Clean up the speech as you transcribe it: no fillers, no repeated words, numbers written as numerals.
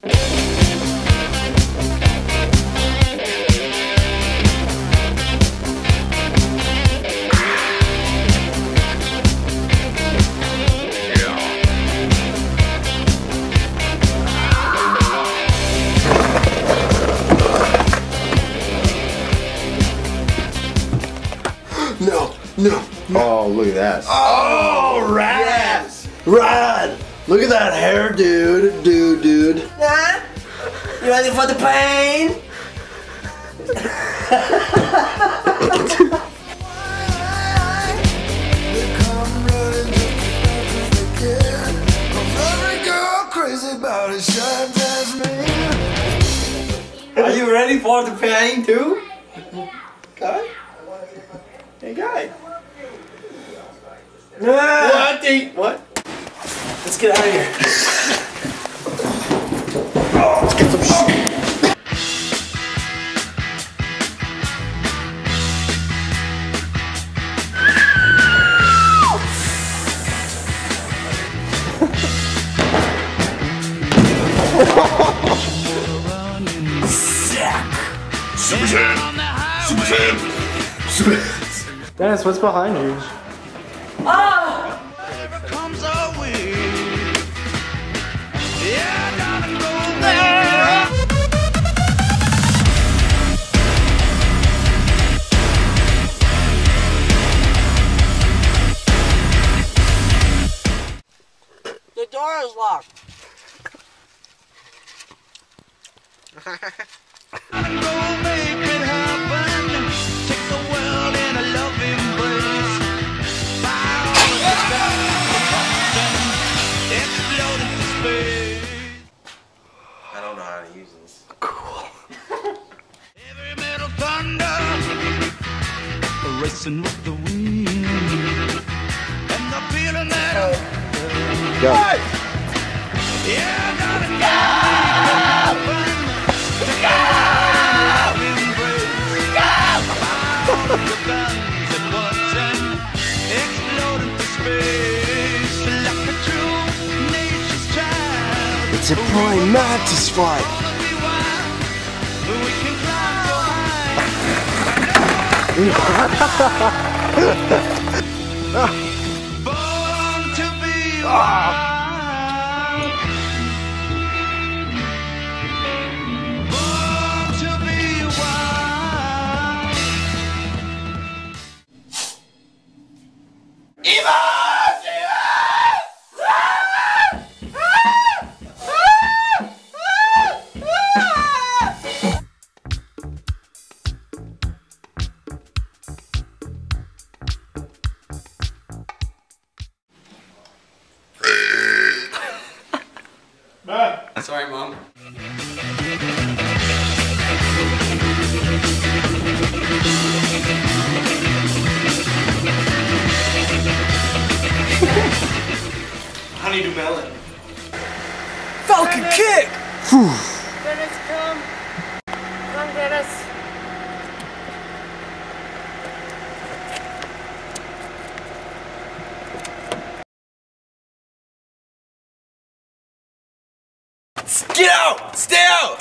No, no, no. Oh, look at that. Oh, rad! Yes. Rad! Look at that hair, dude. Dude. Nah? You ready for the pain? Are you ready for the pain too? Okay. Hey guy. What? Let's get out of here. Let's get some shit. Super. Dennis, what's behind you? The door is locked. I don't know how to use this. Cool. Every metal thunder, racing with the wind, and the feeling that Go. yeah, gotta the guns at once and explode into space like a true nature's child. It's a prime mantis fight. We can climb so high. Born to be wild. Born to be wild. Sorry, Mom. Honeydew melon. Falcon kick! Dennis, come. Come, Dennis. Get out! Stay out!